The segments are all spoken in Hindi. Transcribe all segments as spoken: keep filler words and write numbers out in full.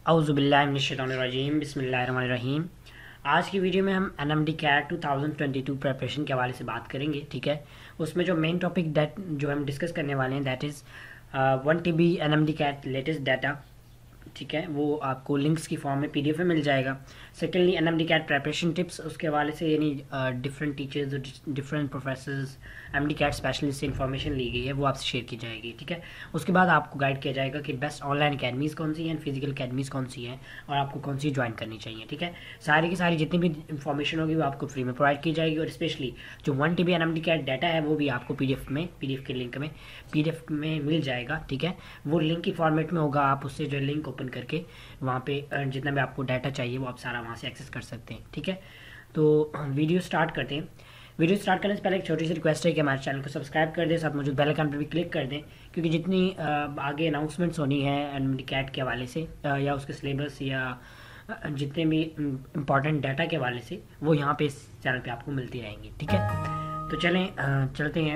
औज़ुबिल्लाहिमिनश्शैतानिर्रजीम बिस्मिल्लाहिर्रहमानिर्रहीम। आज की वीडियो में हम N M D CAT two thousand twenty two preparation के हवाले से बात करेंगे। ठीक है, उसमें जो मेन टॉपिक दैट जो हम डिस्कस करने वाले हैं that is one T B N M D CAT latest data. ठीक है, वो आपको लिंक्स की फॉर्म में पी डी एफ में मिल जाएगा। Secondly N M D CAT preparation tips, उसके हवाले से यानी different teachers, different professors, M D CAT specialist से इन्फॉर्मेशन ली गई है, वो आपसे शेयर की जाएगी। ठीक है, उसके बाद आपको गाइड किया जाएगा कि बेस्ट ऑनलाइन अकेडमीज़ कौन सी हैं, फिजिकल अकेडमीज़ कौन सी हैं और आपको कौन सी ज्वाइन करनी चाहिए। ठीक है, सारी की सारी जितनी भी इन्फॉर्मेशन होगी वो आपको फ्री में प्रोवाइड की जाएगी और स्पेशली जो one T B N M D CAT data है वो भी आपको पी डी एफ में पी डी एफ के लिंक में पी डी एफ में मिल जाएगा। ठीक है, वो लिंक की फॉर्मेट में होगा, आप उससे जो लिंक ओपन करके वहाँ पे जितना भी आपको डाटा चाहिए वो आप सारा वहाँ से एक्सेस कर सकते हैं। ठीक है, तो वीडियो स्टार्ट करते हैं। वीडियो स्टार्ट करने से पहले एक छोटी सी रिक्वेस्ट है कि हमारे चैनल को सब्सक्राइब कर दें, साथ मौजूद बेल आइकन पर भी क्लिक कर दें, क्योंकि जितनी आगे अनाउंसमेंट्स होनी है एन एम डी कैट के हवाले से या उसके सिलेबस या जितने भी इम्पॉर्टेंट डाटा के हवाले से वो यहाँ पे इस चैनल पे आपको मिलती रहेंगी। ठीक है, तो चलें चलते हैं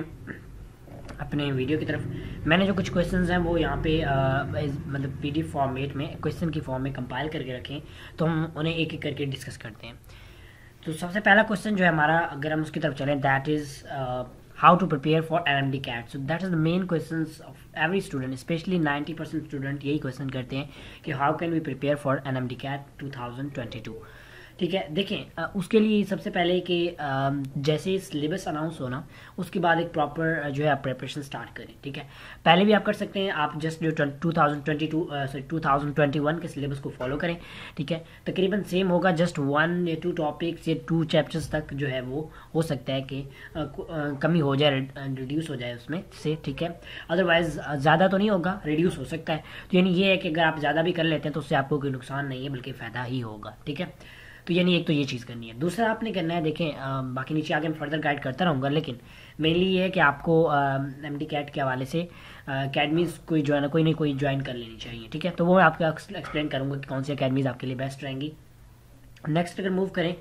अपने वीडियो की तरफ। मैंने जो कुछ क्वेश्चंस हैं वो यहाँ पे आ, मतलब पी डी एफ फॉर्मेट में क्वेश्चन की फॉर्म में कंपाइल करके रखें, तो हम उन्हें एक एक करके डिस्कस करते हैं। तो सबसे पहला क्वेश्चन जो है हमारा, अगर हम उसकी तरफ चलें, that is how to prepare for N M D CAT. So that is the main question of every student, specially ninety percent student यही क्वेश्चन करते हैं कि how can we prepare for N M D CAT two thousand twenty two. ठीक है, देखें उसके लिए सबसे पहले कि जैसे सिलेबस अनाउंस होना उसके बाद एक प्रॉपर जो है आप प्रिपरेशन स्टार्ट करें। ठीक है, पहले भी आप कर सकते हैं, आप जस्ट जो two thousand twenty two sorry two thousand twenty one के सिलेबस को फॉलो करें। ठीक है, तकरीबन सेम होगा, जस्ट वन या टू टॉपिक्स या टू चैप्टर्स तक जो है वो हो सकता है कि कमी हो जाए, रिड्यूस हो जाए उसमें से। ठीक है, अदरवाइज ज़्यादा तो नहीं होगा, रिड्यूस हो सकता है। तो यानी ये है कि अगर आप ज़्यादा भी कर लेते हैं तो उससे आपको कोई नुकसान नहीं है बल्कि फ़ायदा ही होगा। ठीक है, तो यानी एक तो ये चीज़ करनी है। दूसरा आपने करना है, देखें आ, बाकी नीचे आगे मैं फर्दर गाइड करता रहूँगा, लेकिन मेनली ये है कि आपको एम डी कैट के हवाले से अकेडमीज़ कोई ज्वाइन कोई नहीं कोई ज्वाइन कर लेनी चाहिए। ठीक है, तो वो मैं आपको एक्सप्लेन करूँगा कि कौन सी अकेडमीज़ आपके लिए बेस्ट रहेंगी। नेक्स्ट अगर मूव करें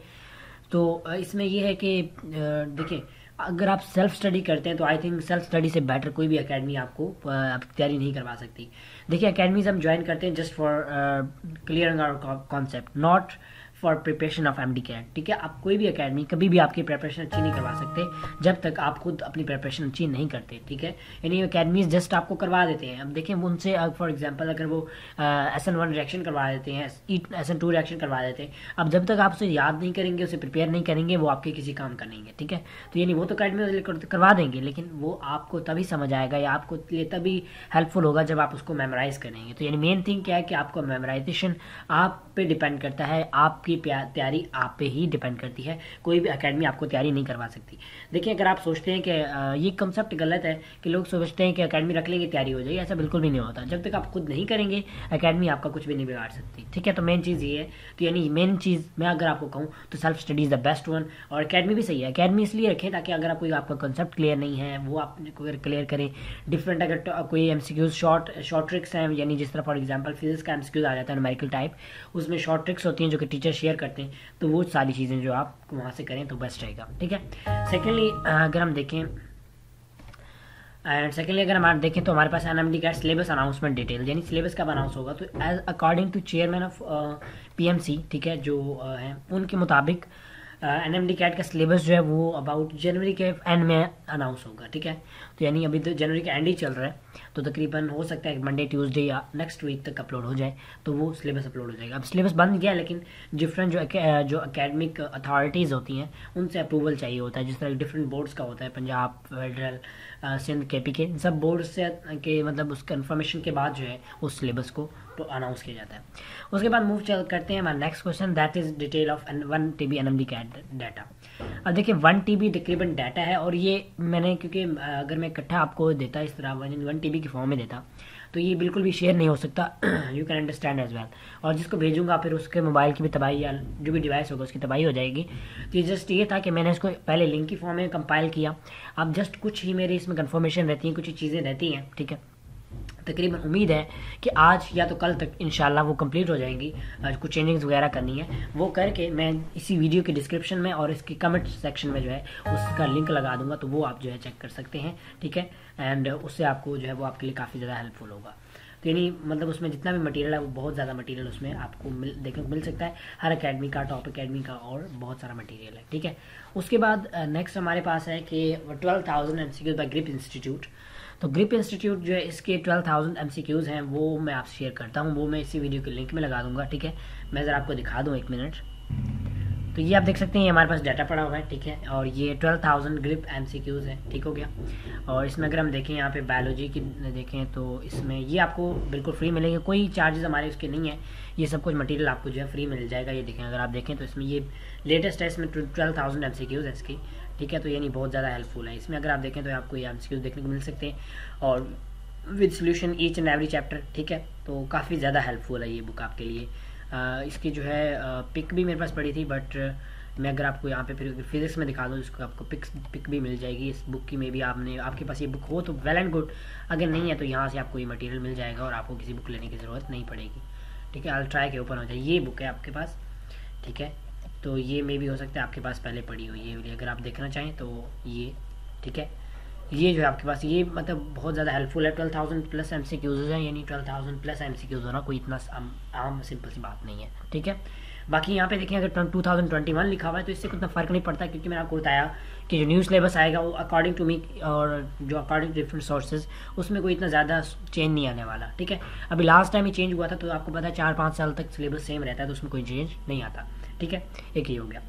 तो इसमें यह है कि देखिए, अगर आप सेल्फ स्टडी करते हैं तो आई थिंक सेल्फ स्टडी से बेटर कोई भी एकेडमी आपको तैयारी नहीं करवा सकती। देखिए, एकेडमीज हम ज्वाइन करते हैं just for clearing our concept, not for preparation of M D CAT. ठीक है, आप कोई भी एकेडमी कभी भी आपकी प्रिपरेशन अच्छी नहीं करवा सकते जब तक आप खुद अपनी प्रिपरेशन अच्छी नहीं करते। ठीक है, यानी एकेडमीज जस्ट आपको करवा देते हैं। अब देखें उनसे फॉर एग्जांपल अगर वो एस एन वन रिएक्शन करवा देते हैं, एस एन टू रिएक्शन करवा देते हैं, अब जब तक आप उसे याद नहीं करेंगे, उसे प्रिपेयर नहीं करेंगे, वो आपके किसी काम का नहीं है। ठीक है, तो यानी वो तो अकेडमी करवा देंगे, लेकिन वो आपको तभी समझ आएगा या आपको लिए तभी हेल्पफुल होगा जब आप उसको मेमोराइज करेंगे। तो यानी मेन थिंग क्या है कि आपको मेमोराइजेशन आप पे डिपेंड करता है, आपकी तैयारी आप पे ही डिपेंड करती है, कोई भी एकेडमी आपको तैयारी नहीं करवा सकती। देखिए, अगर आप सोचते हैं कि ये कंसेप्ट गलत है कि लोग सोचते हैं कि एकेडमी रख लेंगे तैयारी हो जाएगी, ऐसा बिल्कुल भी नहीं होता। जब तक आप खुद नहीं करेंगे एकेडमी आपका कुछ भी नहीं बिगाड़ सकती। ठीक है, तो मेन चीज़ ये है। तो यानी मेन चीज़ मैं अगर आपको कहूँ तो self study is the best one, और एकेडमी भी सही है। एकेडमी इसलिए रखें ताकि अगर आप कोई आपका कंसेप्ट क्लियर नहीं है वो आप क्लियर करें। डिफरेंट अगर कोई M C Qs short short tricks हैं, यानी जिस तरह फॉर एग्जाम्पल फिजिक्स का एम सी क्यूज आ जाता है न्यूमेरिकल टाइप, उसमें शॉर्ट ट्रिक्स होती हैं जो कि टीचर शेयर करते हैं, तो वो सारी चीज़ें जो आप वहाँ से करें तो बेस्ट रहेगा। ठीक है, सेकेंडली अगर हम देखें एंड सेकेंडली अगर हम देखें तो हमारे पास N M D CAT syllabus announcement detail, यानी सिलेबस कब अनाउंस होगा, तो as according to chairman of P M C, ठीक है, जो uh, हैं उनके मुताबिक एन एम डी कैट का सिलेबस जो है वो अबाउट जनवरी के एंड में अनाउंस होगा। ठीक है, तो यानी अभी तो जनवरी का एंड ही चल रहा है, तो तकरीबन हो सकता है मंडे ट्यूसडे या नेक्स्ट वीक तक अपलोड हो जाए, तो वो सिलेबस अपलोड हो जाएगा। अब सिलेबस बन गया, लेकिन डिफरेंट जो जो एकेडमिक अथॉरिटीज़ होती हैं उनसे अप्रूवल चाहिए होता है, जिस तरह डिफरेंट बोर्ड्स का होता है, पंजाब, फेडरल, सिंध, के पी के, सब बोर्ड से के मतलब उस कन्फर्मेशन के बाद जो है उस सिलेबस को तो अनाउंस किया जाता है। उसके बाद मूव चल करते हैं हमारा next question, that is detail of one T B N M D CAT data. अब देखिए, वन टी बी तकरीबन डाटा है, और ये मैंने क्योंकि अगर मैं इकट्ठा आपको देता इस तरह वन वन टी बी की फॉर्म में देता तो ये बिल्कुल भी शेयर नहीं हो सकता, you can understand as well, और जिसको भेजूंगा फिर उसके मोबाइल की भी तबाही या जो भी डिवाइस होगा उसकी तबाही हो जाएगी। तो ये जस्ट ये था कि मैंने इसको पहले लिंक की फॉर्म में कंपाइल किया। अब जस्ट कुछ ही मेरी इसमें कन्फर्मेशन रहती हैं, कुछ ही चीज़ें रहती हैं। ठीक है, तकरीबन उम्मीद है कि आज या तो कल तक इंशाल्लाह वो कंप्लीट हो जाएंगी। कुछ चेंजिंग्स वगैरह करनी है वो करके मैं इसी वीडियो के डिस्क्रिप्शन में और इसके कमेंट सेक्शन में जो है उसका लिंक लगा दूंगा, तो वो आप जो है चेक कर सकते हैं। ठीक है, एंड उससे आपको जो है वो आपके लिए काफ़ी ज़्यादा हेल्पफुल होगा। तो यानी मतलब उसमें जितना भी मटेरियल है वो बहुत ज़्यादा मटेरियल उसमें आपको मिल देखने को मिल सकता है, हर अकेडमी का, टॉप अकेडमी का, और बहुत सारा मटेरियल है, ठीक है। उसके बाद नेक्स्ट हमारे पास है कि twelve thousand M C Qs by Grip institute. तो ग्रिप इंस्टीट्यूट जो है इसके twelve thousand M C Qs हैं वो मैं आपसे शेयर करता हूँ, वो मैं इसी वीडियो के लिंक में लगा दूंगा, ठीक है। मैं ज़रा आपको दिखा दूँ एक मिनट। तो ये आप देख सकते हैं, ये हमारे पास डाटा पड़ा हुआ है, ठीक है, और ये twelve thousand Grip M C Qs है, ठीक हो गया। और इसमें अगर हम देखें यहाँ पे बायोलॉजी की देखें तो इसमें ये आपको बिल्कुल फ्री मिलेंगे, कोई चार्जेस हमारे उसके नहीं है, ये सब कुछ मटेरियल आपको जो है फ्री मिल जाएगा। ये देखें, अगर आप देखें तो इसमें ये लेटेस्ट है, इसमें twelve thousand M C Qs है इसकी, ठीक है। तो ये नहीं बहुत ज़्यादा हेल्पफुल है। इसमें अगर आप देखें तो आपको ये एम सी क्यूज़ देखने को मिल सकते हैं और with solution each and every chapter, ठीक है। तो काफ़ी ज़्यादा हेल्पफुल है ये बुक आपके लिए। आ, इसकी जो है पिक भी मेरे पास पड़ी थी, बट मैं अगर आपको यहाँ पे फिर फिजिक्स में दिखा दूँ इसको, आपको पिक पिक भी मिल जाएगी इस बुक की। में भी आपने आपके पास ये बुक हो तो वेल एंड गुड, अगर नहीं है तो यहाँ से आपको ये मटेरियल मिल जाएगा और आपको किसी बुक लेने की ज़रूरत नहीं पड़ेगी, ठीक है। अल ट्राई के ओपन हो जाए, ये बुक है आपके पास, ठीक है। तो ये मे भी हो सकता है आपके पास पहले पड़ी हुई है, अगर आप देखना चाहें तो ये, ठीक है। ये जो है आपके पास ये मतलब बहुत ज़्यादा हेल्पफुल है। Twelve thousand plus M C Qs हैं, यानी twelve thousand plus M C Qs होना कोई इतना आम, आम सिंपल सी बात नहीं है, ठीक है। बाकी यहाँ पे देखें, अगर टू थाउजेंड ट्वेंटी वन लिखा हुआ है तो इससे कुछ फ़र्क नहीं पड़ता, क्योंकि मैंने आपको बताया कि जो न्यू सिलेबस आएगा वो अकॉर्डिंग टू मी और जो अकॉर्डिंग टू डिफरेंट सोर्सेज, उसमें कोई इतना ज़्यादा चेंज नहीं आने वाला, ठीक है। अभी लास्ट टाइम ही चेंज हुआ था, तो आपको पता है चार पाँच साल तक सिलेबस सेम रहता है, तो उसमें कोई चेंज नहीं आता, ठीक है। एक ही हो गया।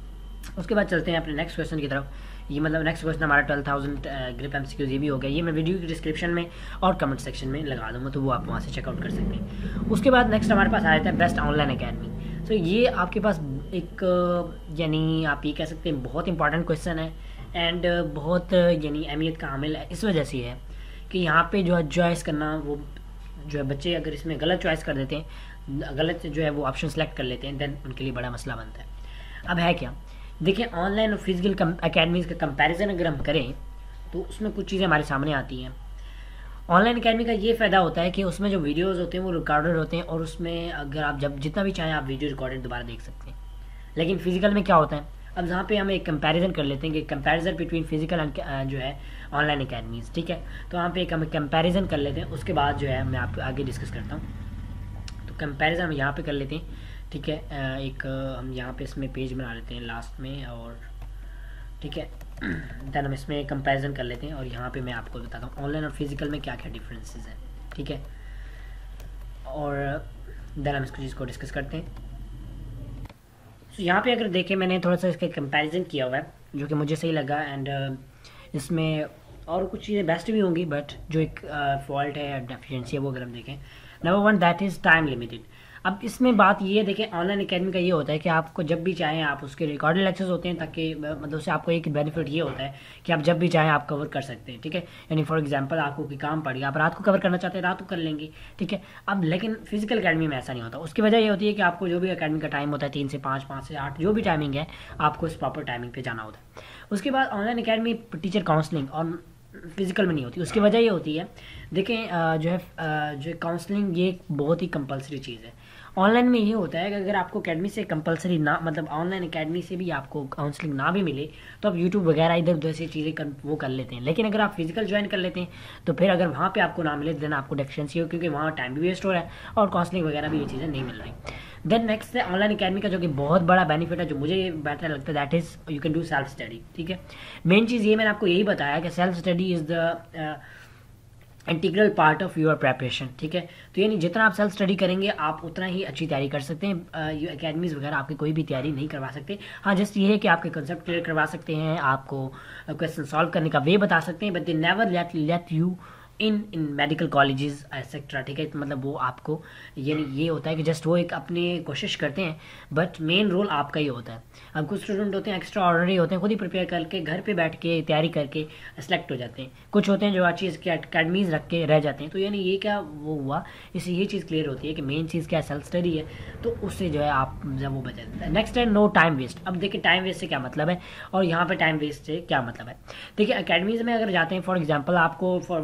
उसके बाद चलते हैं अपने नेक्स्ट क्वेश्चन की तरफ। ये मतलब नेक्स्ट क्वेश्चन हमारा twelve thousand Grip M C Qs ये भी हो गया। ये मैं वीडियो की डिस्क्रिप्शन में और कमेंट सेक्शन में लगा दूंगा, तो वो आप वहाँ से चेकआउट कर सकते हैं। उसके बाद नेक्स्ट हमारे पास आ जाता है बेस्ट ऑनलाइन अकेडमी। तो ये आपके पास एक यानी आप ये कह सकते हैं बहुत इंपॉर्टेंट क्वेश्चन है एंड बहुत यानी अहमियत का हामिल है। इस वजह से है कि यहाँ पे जो है चॉइस करना, वो जो है बच्चे अगर इसमें गलत चॉइस कर देते हैं, गलत जो है वो ऑप्शन सेलेक्ट कर लेते हैं, देन उनके लिए बड़ा मसला बनता है। अब है क्या, देखिए ऑनलाइन और फिजिकल अकेडमीज़ का कंपैरिजन अगर हम करें तो उसमें कुछ चीज़ें हमारे सामने आती हैं। ऑनलाइन अकेडमी का ये फ़ायदा होता है कि उसमें जो वीडियोस होते हैं वो रिकॉर्डेड होते हैं और उसमें अगर आप जब जितना भी चाहें आप वीडियो रिकॉर्डेड दोबारा देख सकते हैं। लेकिन फिजिकल में क्या होता है, अब जहाँ पे हम एक कंपैरिजन कर लेते हैं कि कंपैरिजन बिटवीन फिजिकल एंड जो है ऑनलाइन अकेडमीज़, ठीक है। तो वहाँ पे एक हम कंपैरिजन कर लेते हैं, उसके बाद जो है मैं आपको आगे डिस्कस करता हूँ। तो कंपैरिजन हम यहाँ पे कर लेते हैं, ठीक है। एक हम यहाँ पे इसमें पेज बना लेते हैं लास्ट में, और ठीक है देन हम इसमें कंपैरिजन कर लेते हैं और यहाँ पे मैं आपको बताता हूँ ऑनलाइन और फिजिकल में क्या क्या डिफरेंसेस हैं, ठीक है। और देन हम इसको चीज़ को डिस्कस करते हैं। तो यहाँ पे अगर देखें मैंने थोड़ा सा इसका कंपैरिजन किया हुआ है जो कि मुझे सही लगा, एंड इसमें और कुछ चीज़ें बेस्ट भी होंगी, बट जो एक फॉल्ट है या डेफिशिएंसी है वो अगर हम देखें, number one that is time limited. अब इसमें बात ये है, देखें ऑनलाइन अकेडमी का ये होता है कि आपको जब भी चाहें आप उसके रिकॉर्डेड लेक्चर्स होते हैं, ताकि मतलब उससे आपको एक बेनिफिट ये होता है कि आप जब भी चाहें आप कवर कर सकते हैं, ठीक है। यानी फॉर एग्जांपल आपको कोई काम पड़ गया, आप रात को कवर करना चाहते हैं रात को कर लेंगे, ठीक है। अब लेकिन फिजिकल अकेडमी में ऐसा नहीं होता। उसकी वजह ये होती है कि आपको जो भी अकेडमी का टाइम होता है तीन से पाँच, पाँच से आठ, जो भी टाइमिंग है आपको इस प्रॉपर टाइमिंग पर जाना होता है। उसके बाद ऑनलाइन अकेडमी टीचर काउंसलिंग और फिजिकल में नहीं होती। उसकी वजह ये होती है, देखें जो है जो काउंसलिंग ये बहुत ही कंपलसरी चीज़ है। ऑनलाइन में ये होता है कि अगर आपको अकेडमी से कंपलसरी ना, मतलब ऑनलाइन अकेडमी से भी आपको काउंसलिंग ना भी मिले तो आप यूट्यूब वगैरह इधर उधर से चीज़ें कर, वो कर लेते हैं। लेकिन अगर आप फिजिकल ज्वाइन कर लेते हैं तो फिर अगर वहाँ पे आपको ना मिले देन आपको डेफिशिएंसी हो, क्योंकि वहाँ टाइम भी वेस्ट हो रहा है और काउंसलिंग वगैरह भी ये चीज़ें नहीं मिल रही। देन नेक्स्ट है ऑनलाइन अकेडमी का जो कि बहुत बड़ा बेनिफिट है, जो मुझे बेटर लगता है, that is you can do self study, ठीक है। मेन चीज़ ये मैंने आपको यही बताया कि self study is the integral part of your preparation, ठीक है। तो यानी जितना आप सेल्फ स्टडी करेंगे आप उतना ही अच्छी तैयारी कर सकते हैं। ये अकेडमीज़ वगैरह आपकी कोई भी तैयारी नहीं करवा सकते। हाँ, जस्ट ये है कि आपके कंसेप्ट क्लियर करवा सकते हैं, आपको क्वेश्चन सॉल्व करने का वे बता सकते हैं, but they never let let you in in medical colleges etcetera, ठीक है। मतलब वो आपको यानी ये होता है कि जस्ट वो एक अपनी कोशिश करते हैं, बट मेन रोल आपका ही होता है। अब कुछ स्टूडेंट होते हैं एक्स्ट्रा ऑर्डिनरी होते हैं, खुद ही प्रिपेयर करके घर पे बैठ के तैयारी करके सेलेक्ट हो जाते हैं। कुछ होते हैं जो अच्छी इसकी अकेडमीज रख के रह जाते हैं। तो यानी ये क्या वो हुआ, इससे ये चीज़ क्लियर होती है कि मेन चीज़ क्या है, सेल्फ स्टडी है, तो उससे जो है आप जब वो बचा देता है। नेक्स्ट है नो टाइम वेस्ट। अब देखिए टाइम वेस्ट से क्या मतलब है और यहाँ पर टाइम वेस्ट से क्या मतलब है। देखिए अकेडमीज़ में अगर जाते हैं, फॉर एग्जाम्पल आपको for work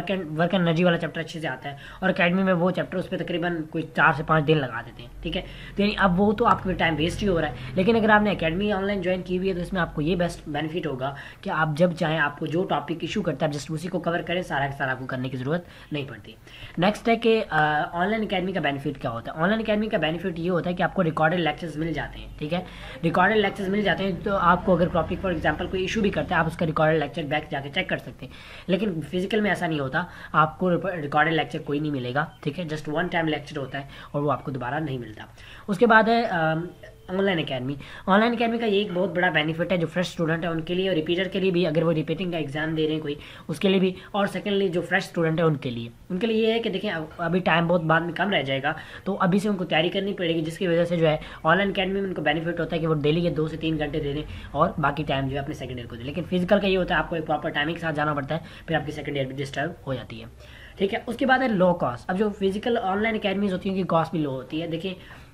work and work and energy वाला चैप्टर अच्छे से आता है, और अकेडमी में वो चैप्टर उस पर तकरीबन कोई चार से पाँच दिन लगा देते हैं, ठीक है। तो यानी अब वो तो आपका टाइम वेस्ट ही हो रहा है। लेकिन अगर आपने अकेडमी ऑनलाइन ज्वाइन की हुई है तो इसमें आपको ये बेस्ट बेनिफिट होगा कि आप जब चाहें आपको जो टॉपिक इशू करता है जस्ट उसी को कवर करें, सारा का सारा आपको करने की जरूरत नहीं पड़ती। नेक्स्ट है कि ऑनलाइन अकेडमी का बेनिफिट क्या होता है। ऑनलाइन अकेडमी का बेनिफिट ये होता है कि आपको रिकॉर्डेड लेक्चर्स मिल जाते हैं, ठीक है। रिकॉर्डेड लेक्चर्स मिल जाते हैं तो आपको अगर टॉपिक फॉर एग्जांपल कोई इशू भी करता है, आप उसका रिकॉर्डेड लेक्चर बैक जाके चेक कर सकते हैं। लेकिन फिजिकल में ऐसा नहीं होता, आपको रिकॉर्डेड लेक्चर कोई नहीं मिलेगा, ठीक है। जस्ट वन टाइम लेक्चर होता है और वो आपको दोबारा नहीं मिलता। उसके बाद है ऑनलाइन अकेडमी। ऑनलाइन अकेडमी का ये एक बहुत बड़ा बेनिफिट है जो फ्रेश स्टूडेंट है उनके लिए, और रिपीटर के लिए भी, अगर वो रिपीटिंग का एग्जाम दे रहे हैं कोई उसके लिए भी, और सेकेंडली जो फ्रेश स्टूडेंट है उनके लिए उनके लिए ये है कि देखें अभी टाइम बहुत बाद में कम रह जाएगा, तो अभी से उनको तैयारी करनी पड़ेगी, जिसकी वजह से जो है ऑनलाइन अकेडमी में उनको बेनिफिट होता है कि वो डेली के दो से तीन घंटे दे दें और बाकी टाइम जो है अपने सेकंड ईयर को दें। लेकिन फिजिकल का ये होता है आपको एक प्रॉपर टाइमिंग के साथ जाना पड़ता है, फिर आपकी सेकंड ईयर भी डिस्टर्ब हो जाती है, ठीक है। उसके बाद है लो कॉस्ट। अब जो फिजिकल ऑनलाइन अकेडमीज होती हैं उनकी कॉस्ट भी लो होती है। देखिए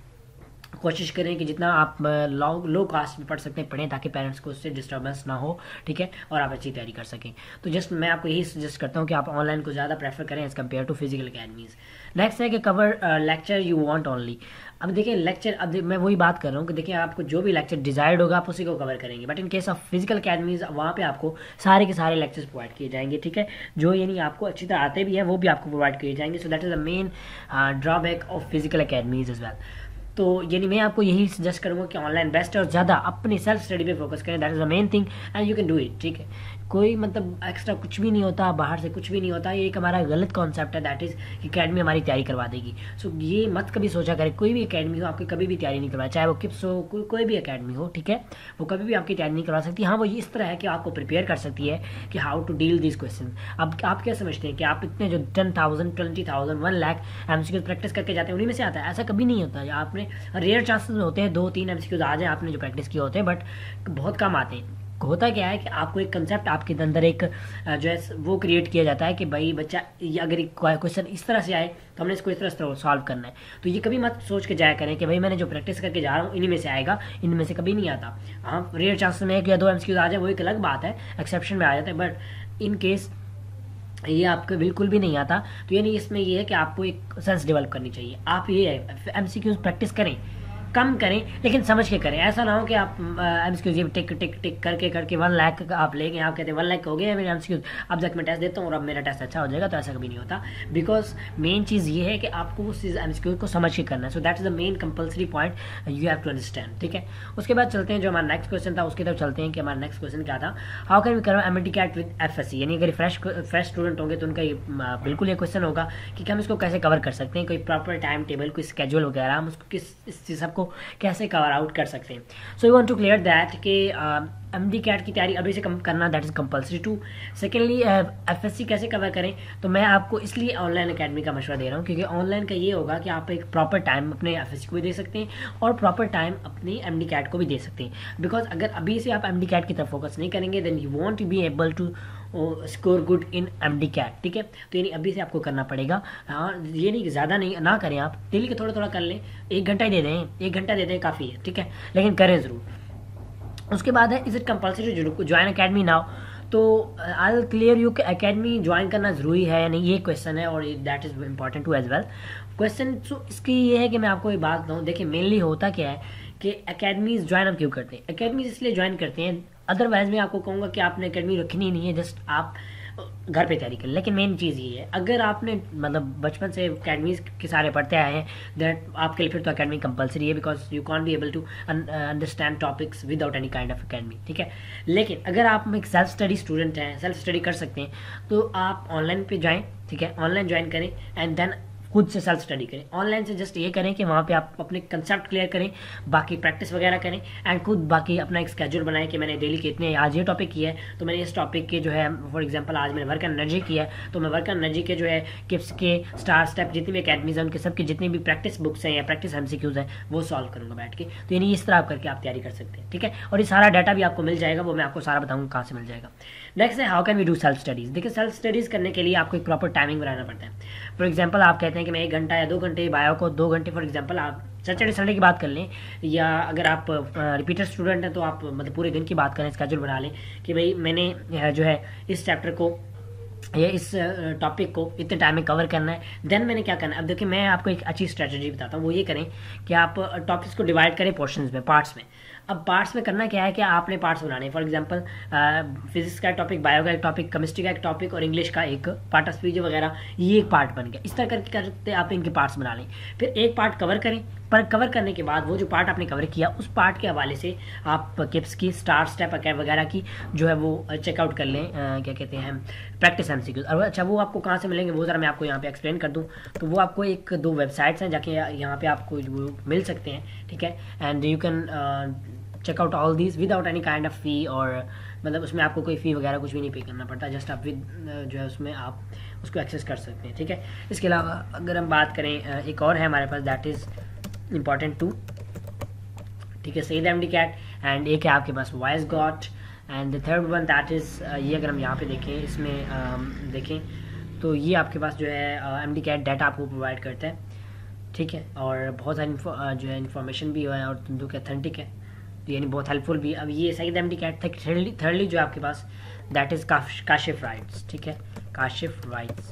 कोशिश करें कि जितना आप लो लो कास्ट में पढ़ सकते हैं पढ़ें, ताकि पेरेंट्स को उससे डिस्टर्बेंस ना हो, ठीक है, और आप अच्छी तैयारी कर सकें। तो जस्ट मैं आपको यही सजेस्ट करता हूँ कि आप ऑनलाइन को ज़्यादा प्रेफर करें as compared to physical academies. Next है कि cover lecture you want only. अब देखिए लेक्चर, अब मैं वही बात कर रहा हूँ कि देखिए आपको जो भी लेक्चर डिजायर्ड होगा आप उसी को कवर करेंगे, but in case of physical academies वहाँ पे आपको सारे के सारे लेक्चर्स प्रोवाइड किए जाएंगे, ठीक है, जो यानी आपको अच्छी तरह आते भी हैं वो भी आपको प्रोवाइड किए जाएंगे। So that is the main drawback of physical academies as well. तो यानी मैं आपको यही सजेस्ट करूँगा कि ऑनलाइन बेस्ट है और ज़्यादा अपनी सेल्फ स्टडी पे फोकस करें, that is the main thing and you can do it, ठीक है। कोई मतलब एक्स्ट्रा कुछ भी नहीं होता, बाहर से कुछ भी नहीं होता, ये एक हमारा गलत कॉन्सेप्ट है दैट इज़ कि अकेडमी हमारी तैयारी करवा देगी। सो so, ये मत कभी सोचा करें, कोई भी अकेडमी हो आपकी कभी भी तैयारी नहीं करवाए, चाहे वो किप्स हो, कोई कोई भी अकेडमी हो, ठीक है, वो कभी भी आपकी तैयारी नहीं करवा सकती। हाँ वो इस तरह है कि आपको प्रिपेयर कर सकती है कि how to deal this question. अब आप क्या समझते हैं कि आप इतने जो ten thousand twenty thousand one lakh M C Qs practice करके जाते हैं उन्हीं में से आता है? ऐसा कभी नहीं होता। आपने रेयर चांसेस होते हैं दो तीन एम सी क्यूज आ जाए आपने जो प्रैक्टिस किए होते हैं, बट बहुत कम आते हैं। होता क्या है कि आपको एक कंसेप्ट आपके अंदर एक जो है वो क्रिएट किया जाता है कि भाई बच्चा ये अगर क्वेश्चन इस तरह से आए तो हमने इसको इस तरह से सॉल्व करना है। तो ये कभी मत सोच के जाया करें कि भाई मैंने जो प्रैक्टिस करके जा रहा हूँ इन्हीं में से आएगा, इनमें से कभी नहीं आता। हाँ रेयर चांसेस में एक या दो एमसीक्यूज आ जाए वो एक अलग बात है, एक्सेप्शन में आ जाता है, बट इन केस ये आपको बिल्कुल भी नहीं आता। तो यानी इसमें ये है कि आपको एक सेंस डेवलप करनी चाहिए। आप ये एमसीक्यूज प्रैक्टिस करें, कम करें लेकिन समझ के करें। ऐसा ना हो कि आप एमसीक्यूज ये टिक टिक टिक करके करके वन लाख आप लेंगे, आप कहते हैं वन लाख हो गया मेरे एमसीक्यूज, अब जब मैं टेस्ट देता हूँ और अब मेरा टेस्ट अच्छा हो जाएगा, तो ऐसा कभी नहीं होता। बिकॉज मेन चीज़ ये है कि आपको उस चीज़ एमसीक्यूज को समझ के करना है। So that is the main compulsory point you have to understand, ठीक है। उसके बाद चलते हैं जो हमारा नेक्स्ट क्वेश्चन था, उसकी तरफ चलते हैं कि हमारा नेक्स्ट क्वेश्चन क्या था, how can we cover M T CAT with F S C. यानी अगर फ्रेश फ्रेश स्टूडेंट होंगे तो उनका ये बिल्कुल ये क्वेश्चन होगा कि हम इसको कैसे कवर कर सकते हैं, कोई प्रॉपर टाइम टेबल, कोई स्केड्यूल वगैरह, हम उसको किस इस सबको कैसे कवर आउट कर सकते हैं। So you want to clear that कि एम डी कैट की तैयारी अभी से कम करना that is compulsory too. Secondly F S C कैसे कवर करें, तो मैं आपको इसलिए ऑनलाइन अकेडमी का मशवरा दे रहा हूँ क्योंकि ऑनलाइन का ये होगा कि आप एक प्रॉपर टाइम अपने एफ एस सी को भी दे सकते हैं और प्रॉपर टाइम अपनी एम डी कैट को भी दे सकते हैं। बिकॉज अगर अभी से आप एम डी कैट की तरफ फोकस नहीं करेंगे then you won't be able to score good in M D CAT, ठीक है। तो यानी अभी से आपको करना पड़ेगा। हाँ ये नहीं कि ज़्यादा नहीं ना करें, आप डेली के थोड़ा थोड़ा कर लें, एक घंटा ही दे दें, एक घंटा दे दें काफ़ी है, ठीक है, लेकिन करें ज़रूर। उसके बाद है is it compulsory to join academy now. तो आई विल क्लियर यू कि अकेडमी ज्वाइन करना ज़रूरी है या नहीं, ये क्वेश्चन है और that is important too as well question. So इसकी ये है कि मैं आपको ये बात बताऊँ, देखिए मेनली होता क्या है कि अकेडमीज ज्वाइन हम क्यों करते हैं। अकेडमीज इसलिए ज्वाइन करते हैं, अदरवाइज मैं आपको कहूँगा कि आपने अकेडमी रखनी नहीं है, जस्ट आप घर पे तैयारी करें। लेकिन मेन चीज़ ये है, अगर आपने मतलब बचपन से अकेडमीज के सारे पढ़ते आए हैं दैट आपके लिए फिर तो अकेडमी कंपलसरी है, because you can't be able to understand topics without any kind of academy, ठीक है। लेकिन अगर आप एक सेल्फ स्टडी स्टूडेंट हैं, सेल्फ स्टडी कर सकते हैं, तो आप ऑनलाइन पे जाएँ, ठीक है, ऑनलाइन ज्वाइन करें एंड देन खुद से सेल्फ स्टडी करें। ऑनलाइन से जस्ट ये करें कि वहाँ पे आप अपने कंसेप्ट क्लियर करें, बाकी प्रैक्टिस वगैरह करें एंड खुद बाकी अपना एक स्केड्यूल बनाएं कि मैंने डेली के इतने आज ये टॉपिक किया है तो मैंने इस टॉपिक के जो है फॉर एग्जांपल आज मैंने वर्क एंड एनर्जी किया है तो मैं वर्क एंड एनर्जी के जो है किप्स के स्टार स्टेप जितनी भी अकेडमीज हैं उनके सबकी जितनी भी प्रैक्टिस बुक्स हैं या प्रैक्टिस एमसीक्यूज हैं वो सॉल्व करूँगा बैठ के। तो यानी इस तरह आप करके आप तैयारी कर सकते हैं, ठीक है। और ये सारा डाटा भी आपको मिल जाएगा, वो मैं आपको सारा बताऊँगा कहाँ से मिल जाएगा। नेक्स्ट है how can we do self studies. देखिए सेल्फ स्टडीज़ करने के लिए आपको एक प्रॉपर टाइमिंग बनाना पड़ता है। फॉर एग्जांपल आप कहते हैं कि मैं एक घंटा या दो घंटे बायो को दो घंटे फॉर एग्जांपल आप सैटरडे संडे की बात कर लें, या अगर आप रिपीटर स्टूडेंट हैं तो आप मतलब पूरे दिन की बात करें, स्केड्यूल बना लें कि भाई मैंने जो है इस चैप्टर को ये इस टॉपिक को इतने टाइम में कवर करना है, देन मैंने क्या करना है। अब देखिए मैं आपको एक अच्छी स्ट्रेटजी बताता हूँ, वो ये करें कि आप टॉपिक्स को डिवाइड करें पोर्शंस में, पार्ट्स में। अब पार्ट्स में करना क्या है कि आपने पार्ट्स बनाने हैं। फॉर एग्जांपल फिजिक्स का एक टॉपिक, बायो का एक टॉपिक, केमिस्ट्री का एक टॉपिक और इंग्लिश का एक पार्ट ऑफ स्पीच वगैरह, ये एक पार्ट बन गया। इस तरह करके करते आप इनके पार्ट्स बना लें, फिर एक पार्ट कवर करें। पर कवर करने के बाद वो जो पार्ट आपने कवर किया उस पार्ट के हवाले से आप किप्स की स्टार स्टेप वगैरह की जो है वो चेकआउट कर लें, आ, क्या कहते हैं प्रैक्टिस एमसीक्यूज। और अच्छा वो आपको कहाँ से मिलेंगे वो ज़रा मैं आपको यहाँ पे एक्सप्लेन कर दूँ। तो वो आपको एक दो वेबसाइट्स हैं जाके यहाँ पे आपको वो मिल सकते हैं, ठीक है। And you can check out all these without any kind of fee, और मतलब उसमें आपको कोई फ़ी वगैरह कुछ भी नहीं पे करना पड़ता, जस्ट आप विद जो है उसमें आप उसको एक्सेस कर सकते हैं, ठीक है। इसके अलावा अगर हम बात करें एक और है हमारे पास, दैट इज़ इम्पॉर्टेंट टू, ठीक है, Saeed M D CAT. And एक है आपके पास वॉइस गॉट, and the third one that is ये अगर हम यहाँ पे देखें, इसमें uh, देखें तो ये आपके पास जो है एम डी कैट डाटा आपको प्रोवाइड करता है, ठीक है। और बहुत सारी uh, जो है इन्फॉर्मेशन भी है और जो कि अथेंटिक है, तो यानी बहुत हेल्पफुल भी। अब ये सईद एम डी कैट था। थर्डली थर्डली जो आपके पास दैट इज़ काशिफ राइट्स, ठीक है, काशिफ राइट्स।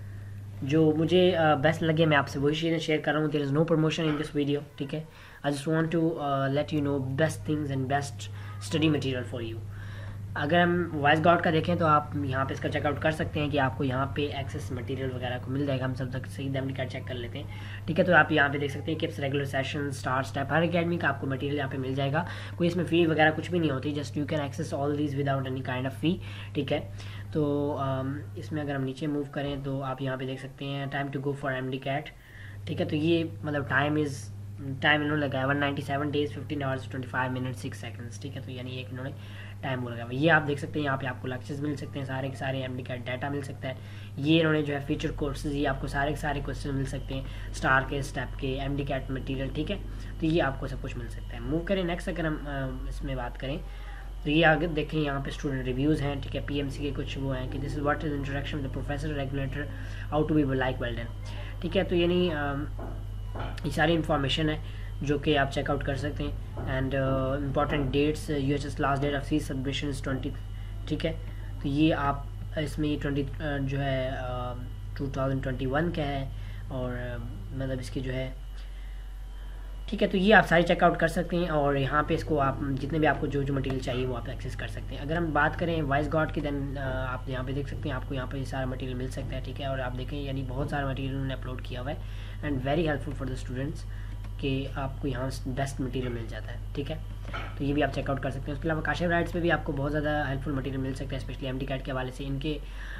जो मुझे बेस्ट uh, लगे मैं आपसे वही चीज़ें शेयर कर रहा हूँ। There is no promotion in this video, ठीक है। I just want to let you know best things and best study material for you. अगर हम वॉइस गॉड का देखें तो आप यहाँ पे इसका चेकआउट कर सकते हैं कि आपको यहाँ पे एक्सेस मटेरियल वगैरह को मिल जाएगा। हम सब तक सही दम निकाल चेक कर लेते हैं, ठीक है। तो आप यहाँ पे देख सकते हैं KIPS regular session, star step, हर अकेडमी का आपको मटेरियल यहाँ पे मिल जाएगा। कोई इसमें फ़ी वगैरह कुछ भी नहीं होती, just you can access all these without any kind of fee, ठीक है। तो इसमें अगर हम नीचे मूव करें तो आप यहाँ पे देख सकते हैं time to go for M D CAT, ठीक है। तो ये मतलब टाइम इज़ टाइम इन्होंने लगाया one ninety seven days fifteen hours twenty five minute six seconds, ठीक है। तो यानी एक इन्होंने टाइम वो लगाया। ये आप देख सकते हैं यहाँ पे आपको लेक्चर्स मिल सकते हैं, सारे के सारे एम डी कैट डाटा मिल सकता है। ये इन्होंने जो है फीचर कोर्सेज, ये आपको सारे के सारे क्वेश्चन मिल सकते हैं, स्टार के, स्टेप के, एम डी कैट मटीरियल, ठीक है। तो ये आपको सब कुछ मिल सकता है। मूव करें नेक्स्ट, अगर हम इसमें बात करें तो ये आगे देखें यहाँ पे स्टूडेंट रिव्यूज़ हैं, ठीक है। पीएमसी के कुछ वो हैं कि this is what is introduction with the professor regulator how to be like well done, ठीक है। तो यानी ये सारी इन्फॉर्मेशन है जो कि आप चेकआउट कर सकते हैं। And important dates, U H S last date of fees submission twenty, ठीक है। तो ये आप इसमें ये ट्वेंटी जो है टू थाउजेंड ट्वेंटी वन का है, और uh, मतलब इसकी जो है, ठीक है। तो ये आप सारी चेकआउट कर सकते हैं, और यहाँ पे इसको आप जितने भी आपको जो जो मटेरियल चाहिए वो आप एक्सेस कर सकते हैं। अगर हम बात करें वॉइस गॉड की, देन आप यहाँ पे देख सकते हैं आपको यहाँ पे सारा मटेरियल मिल सकता है, ठीक है। और आप देखें यानी बहुत सारा मटेरियल उन्होंने अपलोड किया हुआ है, and very helpful for the students कि आपको यहाँ बेस्ट मटेरियल मिल जाता है, ठीक है। तो ये भी आप चेकआउट कर सकते हैं। उसके अलावा काशिफ राइट्स पे भी आपको बहुत ज़्यादा हेल्पफुल मटेरियल मिल सकता है, स्पेशली एम डी कैट के हवाले से। इनके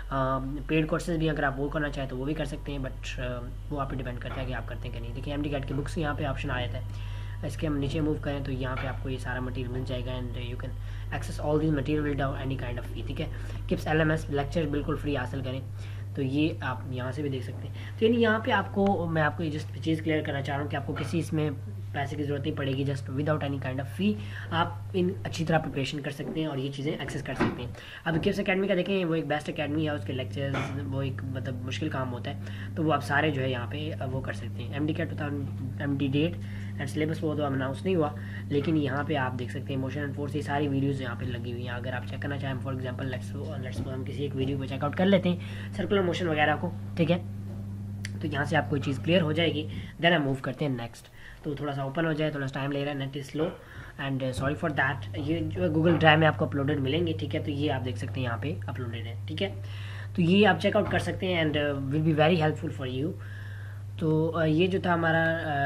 पेड कोर्सेज भी अगर आप वो करना चाहें तो वो भी कर सकते हैं, बट वो आप पे डिपेंड करता है कि आप करते हैं कि नहीं। देखिए एम डी कैट की बुक्स यहाँ पे ऑप्शन आया था, इसके हम नीचे मूव करें तो यहाँ पे आपको ये सारा मटेरियल मिल जाएगा, and you can access all this material without any kind of fee, ठीक है। KIPS L M S lecture बिल्कुल फ्री हासिल करें, तो ये आप यहाँ से भी देख सकते हैं। तो यानी यहाँ पे आपको मैं आपको ये जस्ट चीज़ क्लियर करना चाह रहा हूँ कि आपको किसी इसमें पैसे की ज़रूरत नहीं पड़ेगी, just without any kind of fee आप इन अच्छी तरह प्रिपरेशन कर सकते हैं और ये चीज़ें एक्सेस कर सकते हैं। अब किप्स अकेडमी का देखें, वो एक बेस्ट अकेडमी है, उसके लेक्चर्स वो एक मतलब मुश्किल काम होता है, तो वो आप सारे जो है यहाँ पे वो कर सकते हैं। एम डी कैट बता M D date and syllabus वो तो अनाउंस नहीं हुआ, लेकिन यहाँ पे आप देख सकते हैं मोशन एंड फोर्स, ये सारी वीडियोज़ यहाँ पे लगी हुई हैं। अगर आप चेक करना चाहें, फॉर एग्जाम्पल लेट्स लेट्स हम किसी एक वीडियो को चेकआउट कर लेते हैं, सर्कुलर मोशन वगैरह को, ठीक है। तो यहाँ से आपको चीज़ क्लियर हो जाएगी, देन हम मूव करते हैं नेक्स्ट। तो थोड़ा सा ओपन हो जाए, थोड़ा सा टाइम ले रहा है, net is slow and sorry for that. ये जो गूगल ड्राइव में आपको अपलोडेड मिलेंगे, ठीक है। तो ये आप देख सकते हैं यहाँ पे अपलोडेड है, ठीक है। तो ये आप चेकआउट कर सकते हैं and will be very helpful for you. तो uh, ये जो था हमारा